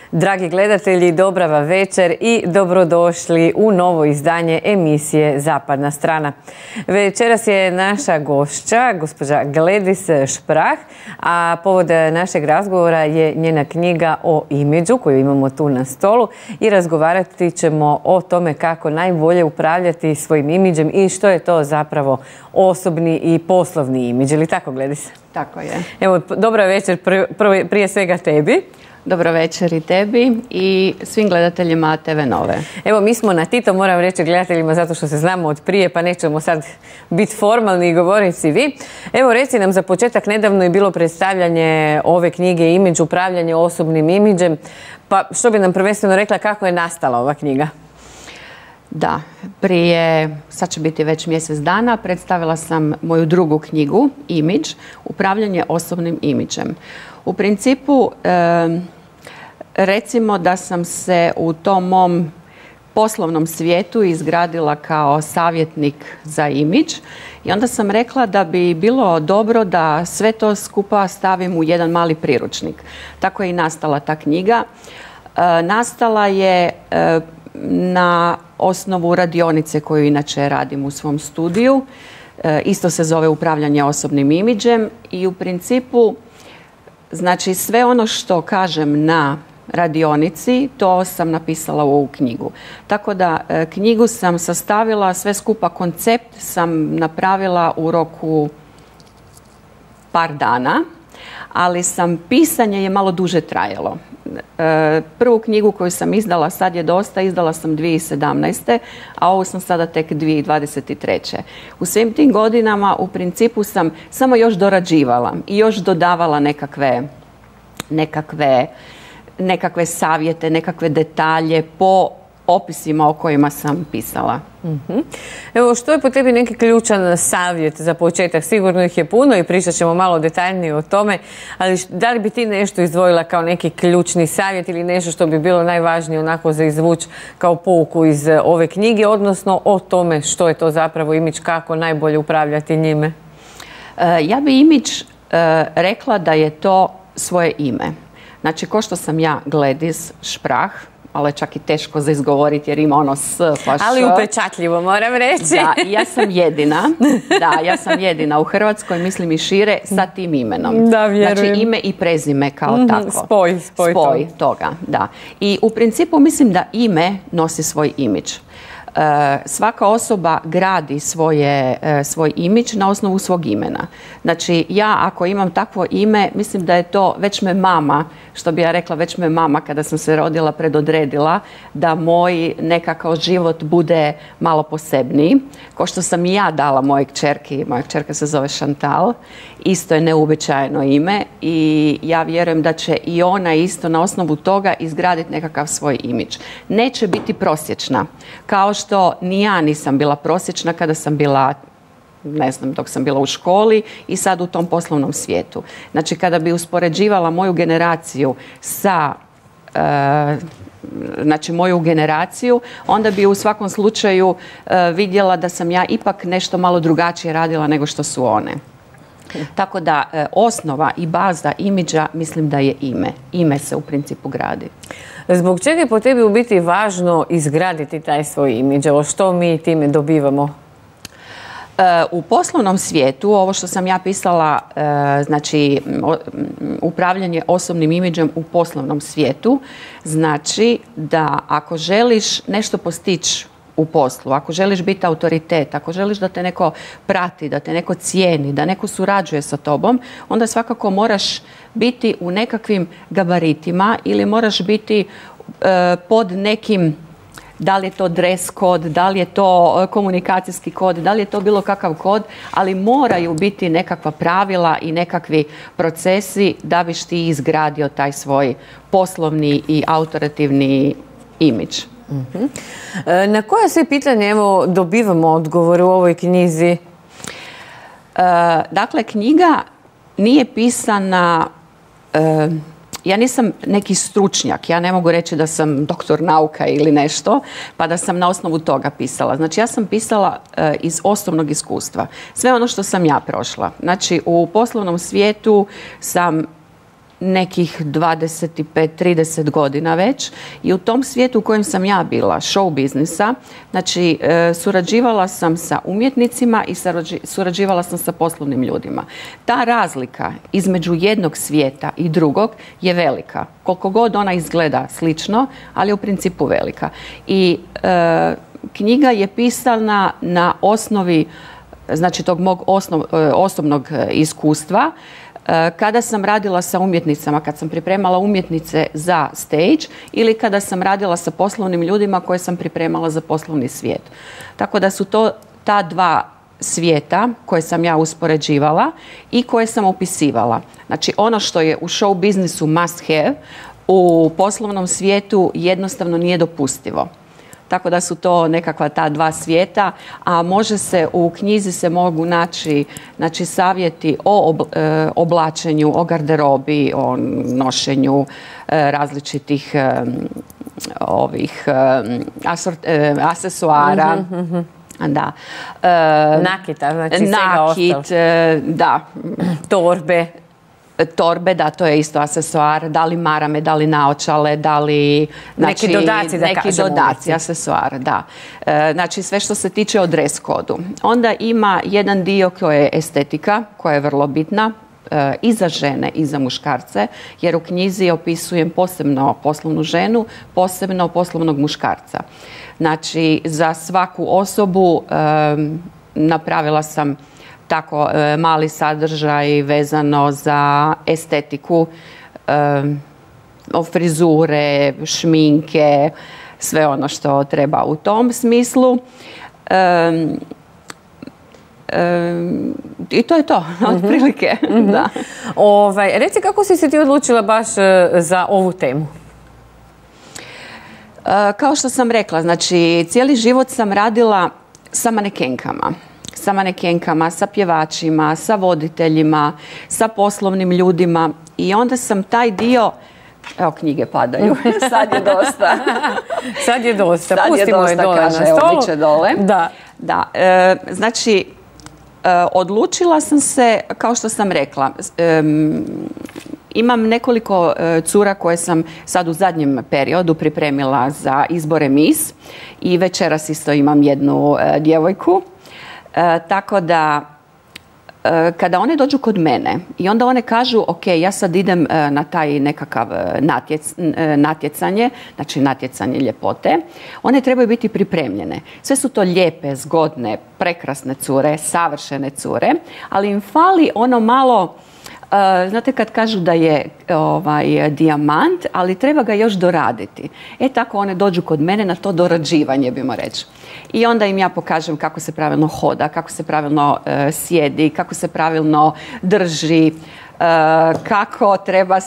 Dragi gledatelji, dobra večer i dobrodošli u novo izdanje emisije Zapadna strana. Večeras je naša gošća, gospođa Gledis Šprah, a povod našeg razgovora je njena knjiga o imidžu koju imamo tu na stolu i razgovarati ćemo o tome kako najbolje upravljati svojim imidžem i što je to zapravo osobni i poslovni imidž. Ili tako, Gledis? Tako je. Evo, dobra večer prije svega tebi. Dobro večer i tebi i svim gledateljima TV Nove. Evo, mi smo na ti, to moram reći gledateljima zato što se znamo od prije, pa nećemo sad biti formalni i govoriti si vi. Evo, reci nam za početak, nedavno je bilo predstavljanje ove knjige Imidž, upravljanje osobnim imidžem. Pa što bi nam prvenstveno rekla kako je nastala ova knjiga? Da, prije, sad će biti već mjesec dana, predstavila sam moju drugu knjigu, Imidž, upravljanje osobnim imidžem. U principu, recimo da sam se u tom mom poslovnom svijetu izgradila kao savjetnik za imidž i onda sam rekla da bi bilo dobro da sve to skupa stavim u jedan mali priručnik. Tako je i nastala ta knjiga. Nastala je na osnovu radionice koju inače radim u svom studiju. Isto se zove upravljanje osobnim imidžem i u principu, znači, sve ono što kažem na radionici, to sam napisala u ovu knjigu. Tako da knjigu sam sastavila, sve skupa koncept sam napravila u roku par dana, ali pisanje je malo duže trajalo. Prvu knjigu koju sam izdala, sad je dosta, izdala sam 2017. a ovu sam sada tek 2023. U svim tim godinama u principu sam samo još dorađivala i još dodavala nekakve savjete, nekakve detalje po opisima o kojima sam pisala. Evo, što je po tebi neki ključan savjet za početak? Sigurno ih je puno i pričat ćemo malo detaljnije o tome, ali da li bi ti nešto izdvojila kao neki ključni savjet ili nešto što bi bilo najvažnije onako za izvući kao pouku iz ove knjige, odnosno o tome što je to zapravo imidž, kako najbolje upravljati njime? Ja bi imidž rekla da je to svoje ime. Znači, ko što sam ja Gledis Šprah, ali čak i teško za izgovoriti jer ima ono s pa š. Ali upečatljivo, moram reći. Da, ja sam jedina. Da, ja sam jedina u Hrvatskoj, mislim i šire, sa tim imenom. Da, vjerujem. Znači, ime i prezime kao tako. Spoj toga, da. I u principu mislim da ime nosi svoj imidž. Svaka osoba gradi svoj imidž na osnovu svog imena. Znači, ja ako imam takvo ime, mislim da je to, već me mama, što bi ja rekla, već me mama kada sam se rodila predodredila da moj nekakav život bude malo posebniji. Ko što sam i ja dala mojoj kćerki, moja kćerka se zove Chantal, isto je neuobičajeno ime i ja vjerujem da će i ona isto na osnovu toga izgraditi nekakav svoj imidž. Neće biti prosječna, kao što ni ja nisam bila prosječna kada sam bila, ne znam, dok sam bila u školi i sad u tom poslovnom svijetu. Znači, kada bi uspoređivala moju generaciju sa moju generaciju, onda bi u svakom slučaju vidjela da sam ja ipak nešto malo drugačije radila nego što su one. Tako da osnova i baza imidža mislim da je ime. Ime se u principu gradi. Zbog čega je po tebi u biti važno izgraditi taj svoj imidž? Evo, što mi time dobivamo? U poslovnom svijetu, ovo što sam ja pisala, znači upravljanje osobnim imidžem u poslovnom svijetu, znači da ako želiš nešto postići u poslu, ako želiš biti autoritet, ako želiš da te neko prati, da te neko cijeni, da neko surađuje sa tobom, onda svakako moraš biti u nekakvim gabaritima ili moraš biti pod nekim, da li je to dress kod, da li je to komunikacijski kod, da li je to bilo kakav kod, ali moraju biti nekakva pravila i nekakvi procesi da biš ti izgradio taj svoj poslovni i autoritativni imidž. Na koja sve pitanje dobivamo odgovore u ovoj knjizi? Dakle, knjiga nije pisana, ja nisam neki stručnjak, ja ne mogu reći da sam doktor nauka ili nešto, pa da sam na osnovu toga pisala. Znači, ja sam pisala iz osobnog iskustva. Sve ono što sam ja prošla. Znači, u poslovnom svijetu sam nekih 25-30 godina već i u tom svijetu u kojem sam ja bila, show biznisa, znači surađivala sam sa umjetnicima i surađivala sam sa poslovnim ljudima. Ta razlika između jednog svijeta i drugog je velika. Koliko god ona izgleda slično, ali je u principu velika. I knjiga je pisana na osnovi, znači tog mog osobnog iskustva, kada sam radila sa umjetnicama, kad sam pripremala umjetnice za stage ili kada sam radila sa poslovnim ljudima koje sam pripremala za poslovni svijet. Tako da su to ta dva svijeta koje sam ja uspoređivala i koje sam opisivala. Znači ono što je u show biznisu must have, u poslovnom svijetu jednostavno nije dopustivo. Tako da su to nekakva ta dva svijeta, a u knjizi se mogu naći savjeti o oblačenju, o garderobi, o nošenju različitih asesuara. Da. Nakita, znači svega ostalo. Da. Torbe, da, to je isto asesuar, da li marame, da li naočale, da li... Neki dodaci, neki dodaci, asesuar, da. Znači sve što se tiče o dress kodu. Onda ima jedan dio koji je estetika, koja je vrlo bitna, i za žene i za muškarce, jer u knjizi opisujem posebno poslovnu ženu, posebno poslovnog muškarca. Znači za svaku osobu napravila sam tako mali sadržaj vezano za estetiku, frizure, šminke, sve ono što treba u tom smislu. I to je to, otprilike. Da. Reci, kako si se ti odlučila baš za ovu temu? Kao što sam rekla, znači cijeli život sam radila sa manekenkama. Sa pjevačima, sa voditeljima, sa poslovnim ljudima i onda sam taj dio, evo knjige padaju, sad je dosta. Sad je dosta, pustimo je dole na stolu. Evo, biće dole. Da. Znači, odlučila sam se, kao što sam rekla, imam nekoliko cura koje sam sad u zadnjem periodu pripremila za izbore Miss i večeras isto imam jednu djevojku. Tako da kada one dođu kod mene i onda one kažu ok, ja sad idem na taj nekakav natjecanje, znači natjecanje ljepote, one trebaju biti pripremljene. Sve su to lijepe, zgodne, prekrasne cure, savršene cure, ali im fali ono malo, znate kad kažu da je dijamant, ali treba ga još doraditi. Tako one dođu kod mene na to dorađivanje, bimo reći. I onda im ja pokažem kako se pravilno hoda, kako se pravilno sjedi, kako se pravilno drži, kako treba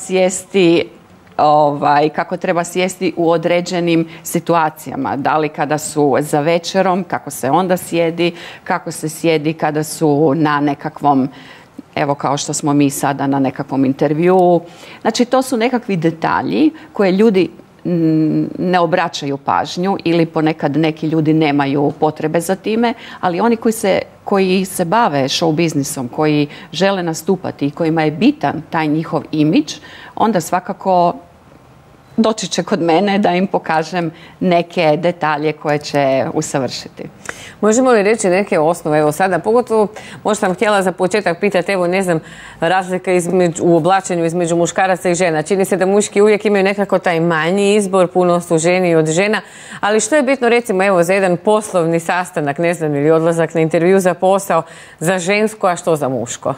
sjesti u određenim situacijama. Da li kada su za večerom, kako se onda sjedi, kako se sjedi kada su na nekakvom, evo kao što smo mi sada na nekakvom intervjuu. Znači to su nekakvi detalji koje ljudi ne obraćaju pažnju ili ponekad neki ljudi nemaju potrebe za time, ali oni koji se bave show biznisom, koji žele nastupati i kojima je bitan taj njihov imidž, onda svakako doći će kod mene da im pokažem neke detalje koje će usavršiti. Možemo li reći neke osnove? Evo sada, pogotovo možda sam htjela za početak pitati, evo ne znam, razlika u oblačenju između muškaraca i žena. Čini se da muški uvijek imaju nekako taj manji izbor, puno su ženiji od žena, ali što je bitno recimo evo za jedan poslovni sastanak, ne znam, ili odlazak na intervju za posao, za žensko, a što za muško?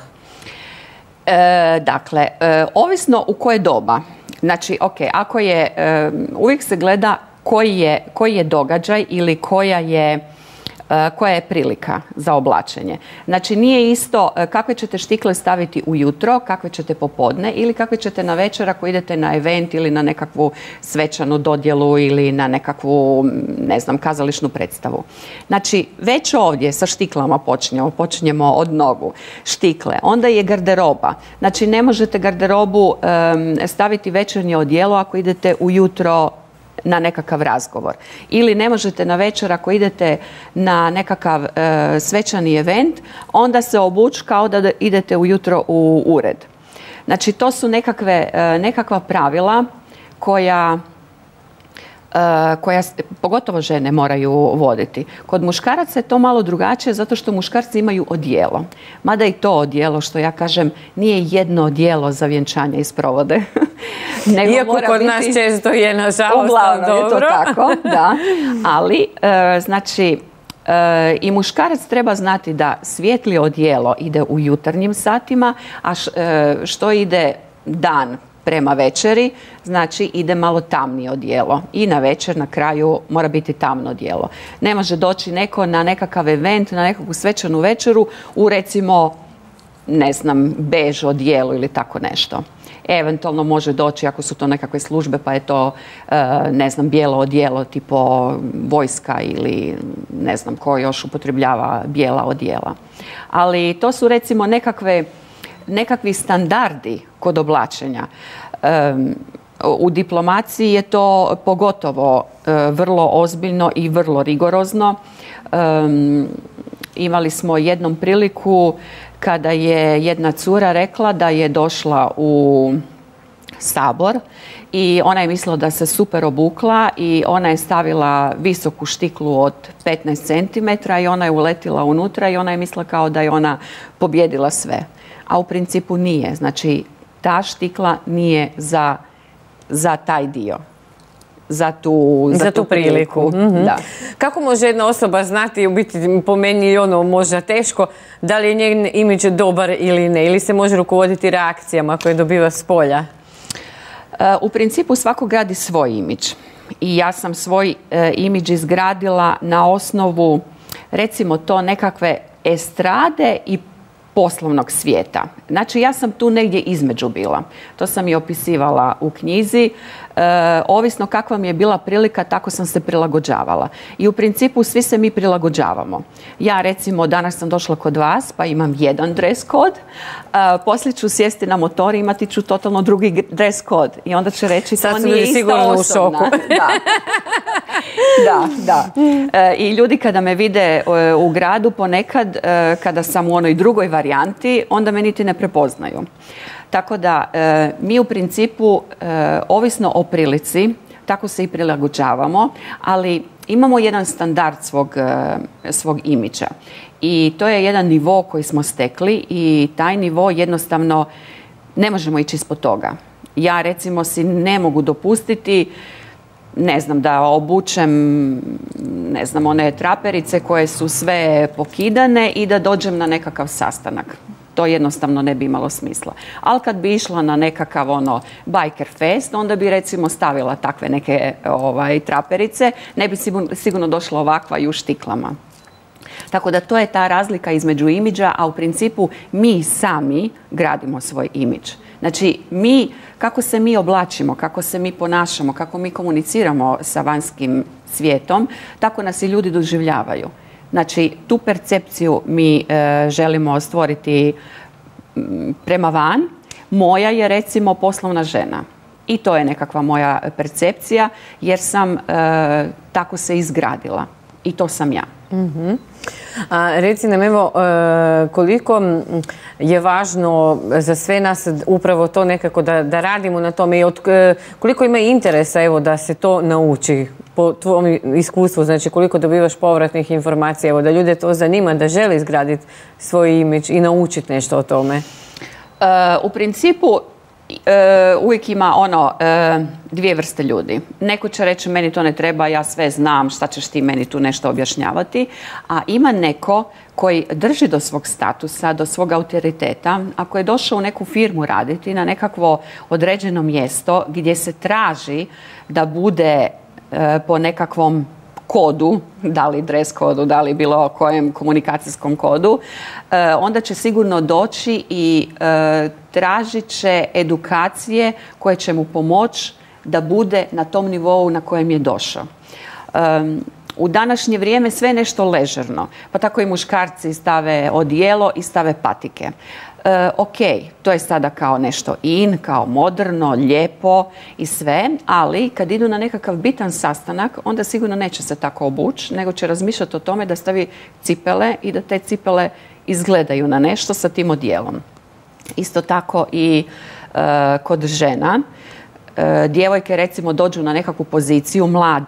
Dakle, ovisno u koje doba. Znači, ok, ako je, uvijek se gleda koji je događaj ili koja je prilika za oblačenje. Znači, nije isto kakve ćete štikle staviti ujutro, kakve ćete popodne ili kakve ćete na večer ako idete na event ili na nekakvu svečanu dodjelu ili na nekakvu, ne znam, kazališnu predstavu. Znači, već ovdje sa štiklama počinjemo od nogu. Štikle, onda je garderoba. Znači, ne možete garderobu staviti večernje odijelo ako idete ujutro na nekakav razgovor. Ili ne možete na večer ako idete na nekakav svečani event, onda se obući kao da idete ujutro u ured. Znači, to su nekakva pravila koja pogotovo žene moraju voditi. Kod muškaraca je to malo drugačije zato što muškarci imaju odijelo. Mada i to odijelo, što ja kažem, nije jedno odijelo za vjenčanje i sprovode. Iako kod nas često je, nažalost, uglavnom je to tako, da. Ali, znači, i muškarac treba znati da svijetli odijelo ide u jutarnjim satima, a što ide dan prema večeri, znači ide malo tamnije odijelo. I na večer, na kraju, mora biti tamno odijelo. Ne može doći neko na nekakav event, na nekakvu svečanu večeru u, recimo, ne znam, bež odijelu ili tako nešto. Eventualno može doći, ako su to nekakve službe, pa je to, ne znam, bijelo odijelo, tipo vojska ili ne znam ko još upotrebljava bijela odijela. Ali to su, recimo, nekakvi standardi kod oblačenja. U diplomaciji je to pogotovo vrlo ozbiljno i vrlo rigorozno. Imali smo jednom priliku kada je jedna cura rekla da je došla u Sabor i ona je mislila da se super obukla i ona je stavila visoku štiklu od 15 cm i ona je uletila unutra i ona je mislila kao da je ona pobjedila sve. A u principu nije. Znači, ta štikla nije za taj dio. Za tu priliku. Mm-hmm. Da. Kako može jedna osoba znati, u biti po meni je ono možda teško, da li je njen imidž dobar ili ne? Ili se može rukovoditi reakcijama koje dobiva s polja? U principu svako gradi svoj imidž. I ja sam svoj imidž izgradila na osnovu, recimo to, nekakve estrade i poslovnog svijeta. Znači, ja sam tu negdje između bila. To sam i opisivala u knjizi. Ovisno kakva mi je bila prilika, tako sam se prilagođavala. I u principu svi se mi prilagođavamo. Ja, recimo, danas sam došla kod vas, pa imam jedan dress kod. Poslije ću sjesti na motor i imati ću totalno drugi dress kod. I onda će reći, to nije ista osobna. Da. I ljudi kada me vide u gradu ponekad, kada sam u onoj drugoj varijanti, onda me niti ne prepoznaju. Tako da mi u principu, ovisno o prilici, tako se i prilagođavamo, ali imamo jedan standard svog imidža. I to je jedan nivo koji smo stekli i taj nivo jednostavno ne možemo ići ispod toga. Ja, recimo, si ne mogu dopustiti, ne znam, da obučem, ne znam, one traperice koje su sve pokidane i da dođem na nekakav sastanak. To jednostavno ne bi imalo smisla. Ali kad bi išla na nekakav biker fest, onda bi, recimo, stavila takve neke traperice, ne bi sigurno došla ovakva i u štiklama. Tako da to je ta razlika između imidža, a u principu mi sami gradimo svoj imidž. Znači, kako se mi oblačimo, kako se mi ponašamo, kako mi komuniciramo sa vanjskim svijetom, tako nas i ljudi doživljavaju. Znači, tu percepciju mi želimo stvoriti prema van. Moja je, recimo, poslovna žena. I to je nekakva moja percepcija, jer sam tako se izgradila. I to sam ja. Mm-hmm. A reci nam, evo, koliko je važno za sve nas upravo to nekako da radimo na tome i koliko ima interesa, evo, da se to nauči po tvom iskustvu, znači koliko dobivaš povratnih informacija, evo, da ljude to zanima, da žele izgraditi svoj imidž i naučiti nešto o tome? U principu uvijek ima dvije vrste ljudi. Neko će reći, meni to ne treba, ja sve znam, šta ćeš ti meni tu nešto objašnjavati. A ima neko koji drži do svog statusa, do svog autoriteta, ako je došao u neku firmu raditi na nekakvo određeno mjesto gdje se traži da bude po nekakvom kodu, da li dress kodu, da li bilo kojem komunikacijskom kodu, onda će sigurno doći i tražit će edukacije koje će mu pomoći da bude na tom nivou na kojem je došao. U današnje vrijeme sve je nešto ležerno, pa tako i muškarci stave odijelo i stave patike. Ok, to je sada kao nešto in, kao moderno, lijepo i sve, ali kad idu na nekakav bitan sastanak, onda sigurno neće se tako obući, nego će razmišljati o tome da stavi cipele i da te cipele izgledaju na nešto sa tim odijelom. Isto tako i kod žena. Djevojke recimo dođu na nekakvu poziciju,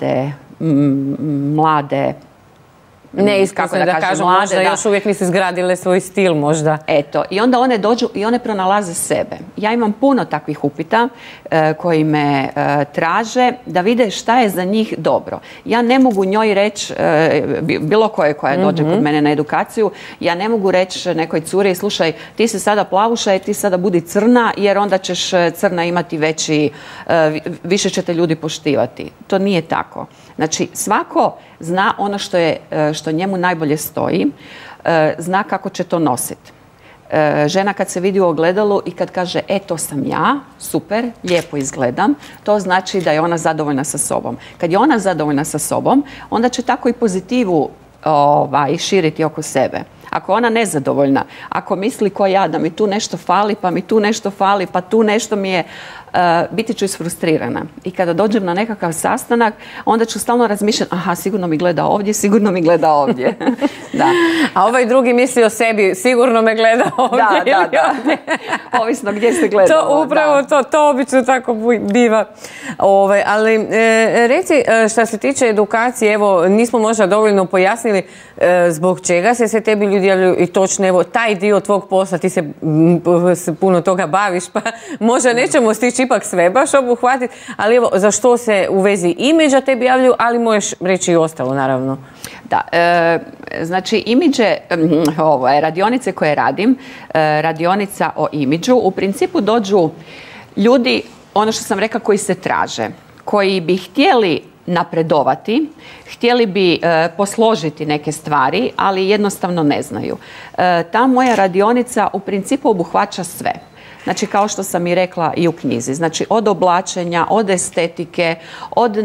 mlade neiskusne, da kažem, možda još uvijek nisu izgradile svoj stil možda. Eto, i onda one dođu i one pronalaze sebe. Ja imam puno takvih upita koji me traže da vide šta je za njih dobro. Ja ne mogu njoj reći, bilo koja dođe kod mene na edukaciju, ja ne mogu reći nekoj curi, slušaj, ti se sada plavuša i ti sada budi crna, jer onda ćeš crna imati više će te ljudi poštivati. To nije tako. Znači, svako zna ono što njemu najbolje stoji, zna kako će to nositi. Žena kad se vidi u ogledalu i kad kaže, to sam ja, super, lijepo izgledam, to znači da je ona zadovoljna sa sobom. Kad je ona zadovoljna sa sobom, onda će tako i pozitivu širiti oko sebe. Ako ona nezadovoljna, ako misli ko ja da mi tu nešto fali, pa mi tu nešto fali, pa tu nešto mi je, biti ću isfrustrirana. I kada dođem na nekakav sastanak, onda ću stalno razmišljati, aha, sigurno mi gleda ovdje, sigurno mi gleda ovdje. Da. A ovaj drugi misli o sebi, sigurno me gleda ovdje ili ovdje. Ovisno gdje se gleda. To upravo to obično tako biva. Ali reci, što se tiče edukacije, evo, nismo možda dovoljno pojasnili zbog čega se tebi ljudi javljaju i točno, evo, taj dio tvog posla, ti se puno toga baviš, pa možda nećemo stići ipak sve baš obuhvatiti, ali evo, za što se u vezi imidža tebi javljaju, ali možeš reći i ostalo, naravno. Da, znači imidže, radionice koje radim, radionica o imidžu, u principu dođu ljudi, ono što sam rekla, koji se traže, koji bi htjeli napredovati, htjeli bi posložiti neke stvari, ali jednostavno ne znaju. Ta moja radionica u principu obuhvaća sve. Znači, kao što sam i rekla i u knjizi. Znači, od oblačenja, od estetike, od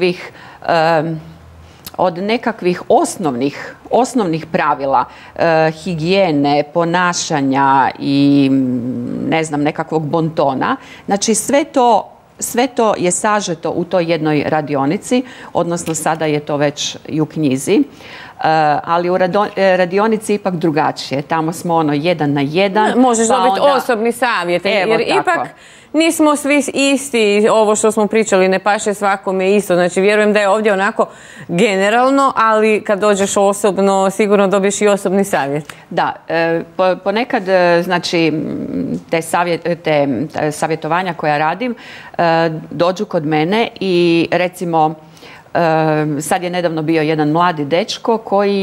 nekakvih osnovnih pravila, higijene, ponašanja i ne znam, nekakvog bontona. Znači, sve to je sažeto u toj jednoj radionici, odnosno sada je to već i u knjizi. Ali u radionici ipak drugačije. Tamo smo 1 na 1. Možeš dobiti osobni savjet, jer ipak nismo svi isti, ovo što smo pričali ne paše svakome isto. Znači, vjerujem da je ovdje onako generalno, ali kad dođeš osobno, sigurno dobiješ i osobni savjet. Da, ponekad, znači, te savjetovanja koja radim, dođu kod mene i recimo, sad je nedavno bio jedan mladi dečko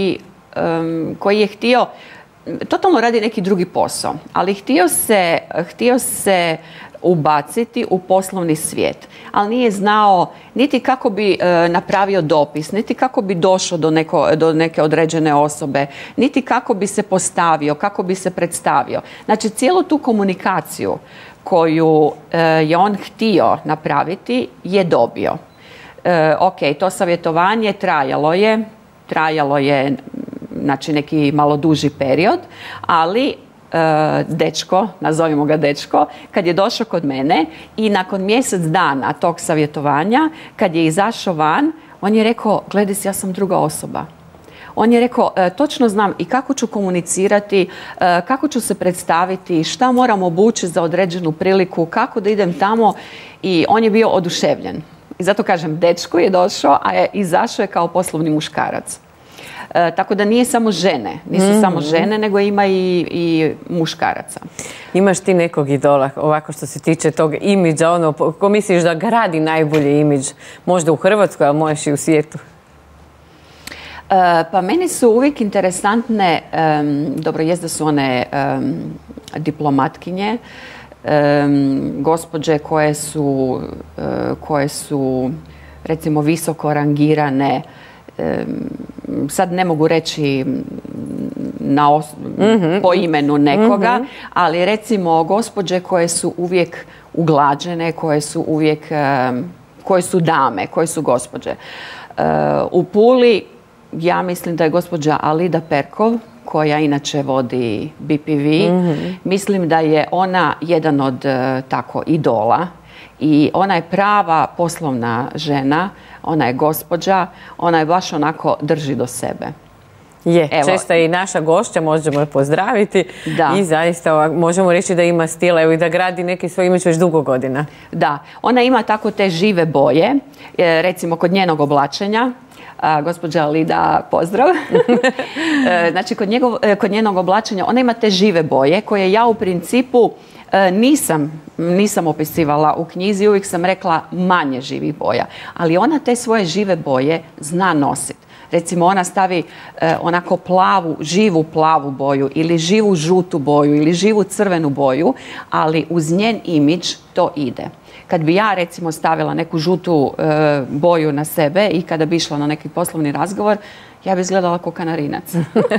koji je htio, totalno radi neki drugi posao, ali htio se ubaciti u poslovni svijet, ali nije znao niti kako bi napravio dopis, niti kako bi došao do neke određene osobe, niti kako bi se postavio, kako bi se predstavio. Znači, cijelu tu komunikaciju koju je on htio napraviti je dobio. Ok, to savjetovanje trajalo je znači neki malo duži period, ali dečko, nazovimo ga dečko, kad je došao kod mene i nakon mjesec dana tog savjetovanja, kad je izašao van, on je rekao, gledaj, ja sam druga osoba. On je rekao, točno znam i kako ću komunicirati, kako ću se predstaviti, šta moram obući za određenu priliku, kako da idem tamo, i on je bio oduševljen. I zato kažem, dečko je došao, a izašao je kao poslovni muškarac. Tako da nije samo žene, nisu samo žene, nego ima i muškaraca. Imaš ti nekog idola, ovako što se tiče tog imidža, ko misliš da gradi najbolji imidž, možda u Hrvatskoj, a možeš i u svijetu? Pa meni su uvijek interesantne, dobro, jest da su one diplomatkinje, gospođe koje su recimo visoko rangirane, sad ne mogu reći po imenu nekoga, ali recimo gospođe koje su uvijek uglađene, koje su dame, koje su gospođe. U Puli ja mislim da je gospođa Alida Perkov, koja inače vodi BPV. Mislim da je ona jedan od tako idola i ona je prava poslovna žena, ona je gospođa, ona je baš onako drži do sebe. Je, često je i naša gošća, možemo je pozdraviti i zaista možemo reći da ima stil, evo i da gradi neki svoj imidž već dugo godina. Da, ona ima tako te žive boje, recimo kod njenog oblačenja, gospođa Lida, pozdrav. Znači, kod njenog oblačenja ona ima te žive boje koje ja u principu nisam opisivala u knjizi, uvijek sam rekla manje živih boja, ali ona te svoje žive boje zna nositi. Recimo ona stavi onako živu plavu boju ili živu žutu boju ili živu crvenu boju, ali uz njen imidž to ide. Kad bi ja recimo stavila neku žutu boju na sebe i kada bi išla na neki poslovni razgovor, ja bi izgledala kao kanarinac.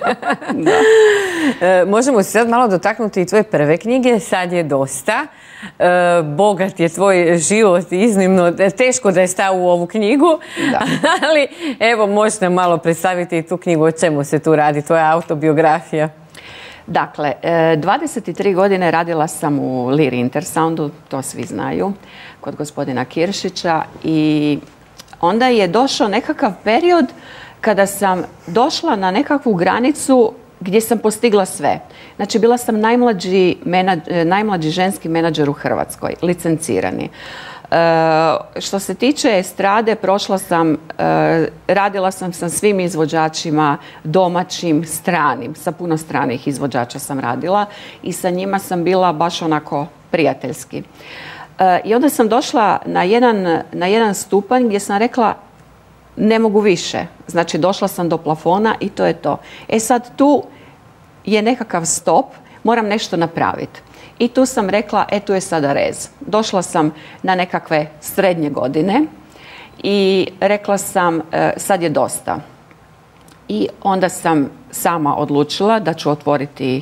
Možemo se sad malo dotaknuti i tvoje prve knjige, Sad je dosta. Bogat je tvoj život, iznimno teško da je stao u ovu knjigu, ali evo možeš nam malo predstaviti i tu knjigu, o čemu se tu radi, tvoja autobiografija. Dakle, 23 godine radila sam u Lear Intersoundu, to svi znaju, kod gospodina Kiršića, i onda je došao nekakav period kada sam došla na nekakvu granicu gdje sam postigla sve. Znači, bila sam najmlađi ženski menadžer u Hrvatskoj, licencirani. Što se tiče estrade, radila sam sa svim izvođačima, domaćim, stranim, sa puno stranih izvođača sam radila i sa njima sam bila baš onako prijateljski. I onda sam došla na jedan stupanj gdje sam rekla ne mogu više. Znači, došla sam do plafona i to je to. Sad tu je nekakav stop, moram nešto napraviti. I tu sam rekla, tu je sada rez. Došla sam na nekakve srednje godine i rekla sam, sad je dosta. I onda sam sama odlučila da ću otvoriti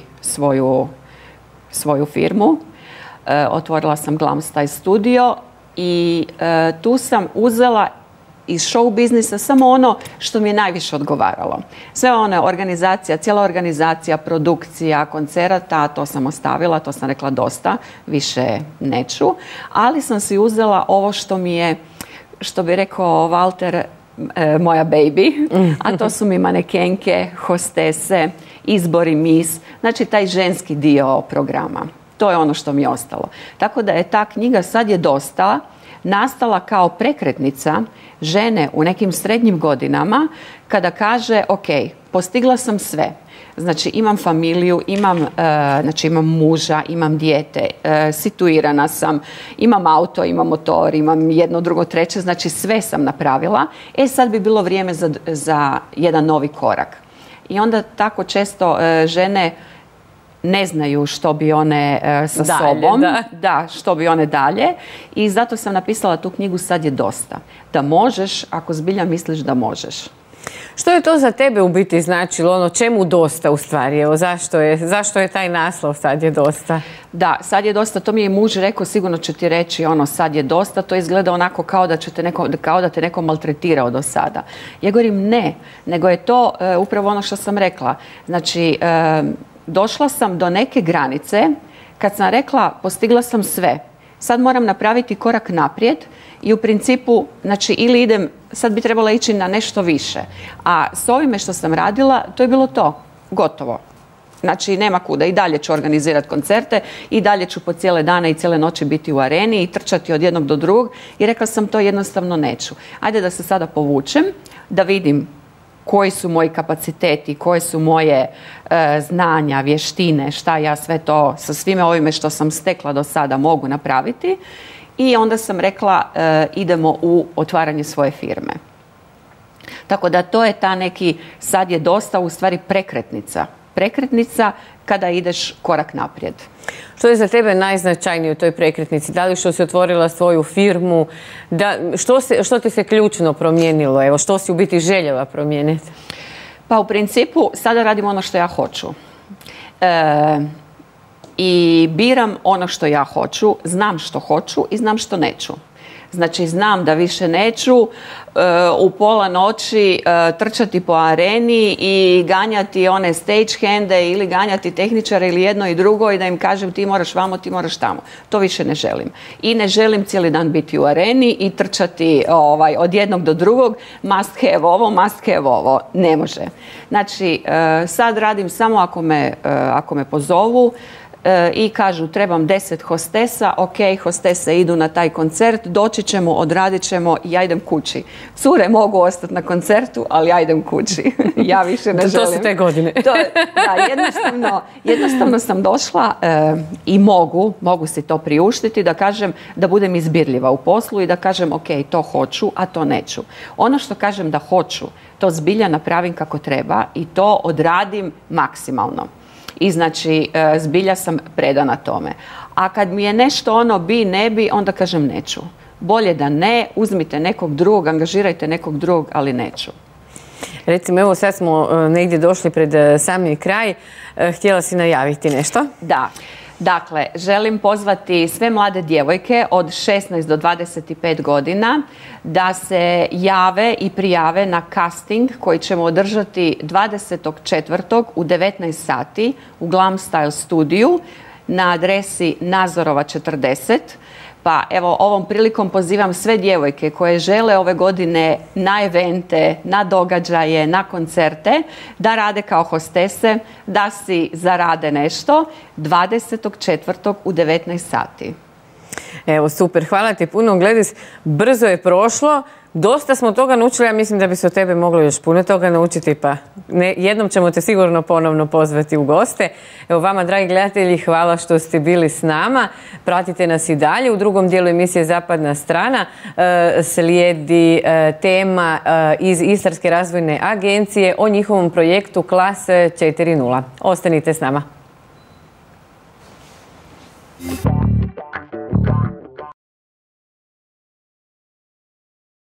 svoju firmu. Otvorila sam Glam Style Studio i tu sam uzela iz show biznisa samo ono što mi je najviše odgovaralo. Sve one organizacija, cijela organizacija, produkcija, koncerata, to sam ostavila, to sam rekla dosta, više neću, ali sam si uzela ovo što mi je, što bi rekao Walter, moja baby, a to su mi manekenke, hostese, izbori Miss, znači taj ženski dio programa. To je ono što mi je ostalo. Tako da je ta knjiga Sad je dosta nastala kao prekretnica žene u nekim srednjim godinama kada kaže, ok, postigla sam sve. Znači, imam familiju, imam muža, imam dijete, situirana sam, imam auto, imam motor, imam jedno, drugo, treće, znači sve sam napravila. Sad bi bilo vrijeme za jedan novi korak. I onda tako često žene ne znaju što bi one sa sobom, što bi one dalje, i zato sam napisala tu knjigu Sad je dosta. Da možeš, ako zbilja misliš da možeš. Što je to za tebe u biti značilo, čemu dosta u stvari? Evo, zašto je taj naslov Sad je dosta? Da, Sad je dosta, to mi je muž rekao, sigurno će ti reći sad je dosta, to izgleda onako kao da te neko maltretirao do sada. Ja govorim ne, nego je to upravo ono što sam rekla. Znači, došla sam do neke granice kad sam rekla postigla sam sve. Sad moram napraviti korak naprijed i u principu, znači ili idem, sad bi trebala ići na nešto više. A s ovime što sam radila, to je bilo to. Gotovo. Znači, nema kuda. I dalje ću organizirati koncerte, i dalje ću po cijele dane i cijele noći biti u areni i trčati od jednog do drugog. I rekla sam, to jednostavno neću. Ajde da se sada povučem, da vidim koji su moji kapaciteti, koje su moje znanja, vještine, šta ja sve to sa svime ovime što sam stekla do sada mogu napraviti. I onda sam rekla, idemo u otvaranje svoje firme. Tako da to je ta neki, sad je dosta, u stvari prekretnica. Prekretnica kada ideš korak naprijed. Što je za tebe najznačajnije u toj prekretnici? Da li što si otvorila svoju firmu? Što ti se ključno promijenilo? Evo, što si u biti željela promijeniti? Pa u principu sada radim ono što ja hoću. I biram ono što ja hoću, znam što hoću i znam što neću. Znači znam da više neću u pola noći trčati po areni i ganjati one stagehande ili ganjati tehničare ili jedno i drugo i da im kažem ti moraš vamo, ti moraš tamo. To više ne želim. I ne želim cijeli dan biti u areni i trčati od jednog do drugog, must have ovo, must have ovo. Ne može. Znači, sad radim samo ako me pozovu i kažu trebam 10 hostesa, ok, hostese idu na taj koncert, doći ćemo, odradit ćemo i ja idem kući. Cure mogu ostati na koncertu, ali ja idem kući. Ja više ne želim. To su te godine. Jednostavno sam došla i mogu si to priuštiti, da kažem da budem izbirljiva u poslu i da kažem ok, to hoću, a to neću. Ono što kažem da hoću, to zbilja napravim kako treba i to odradim maksimalno. I znači zbilja sam predana tome. A kad mi je nešto ono bi, ne bi, onda kažem neću. Bolje da ne, uzmite nekog drugog, angažirajte nekog drugog, ali neću. Recimo, evo sad smo negdje došli pred sami kraj. Htjela si najaviti nešto? Da. Dakle, želim pozvati sve mlade djevojke od 16 do 25 godina da se jave i prijave na casting koji ćemo održati 24. u 19 sati u Glam Style studiju na adresi Nazorova 40. Pa evo, ovom prilikom pozivam sve djevojke koje žele ove godine na evente, na događaje, na koncerte, da rade kao hostese, da si zarade nešto 24. u 19 sati. Evo, super. Hvala ti puno, Gledis. Brzo je prošlo. Dosta smo toga naučili, ja mislim da bi se od tebe moglo još puno toga naučiti, pa jednom ćemo te sigurno ponovno pozvati u goste. Evo vama, dragi gledatelji, hvala što ste bili s nama. Pratite nas i dalje. U drugom dijelu emisije Zapadna strana slijedi tema iz Istarske razvojne agencije o njihovom projektu Klas 4.0. Ostanite s nama.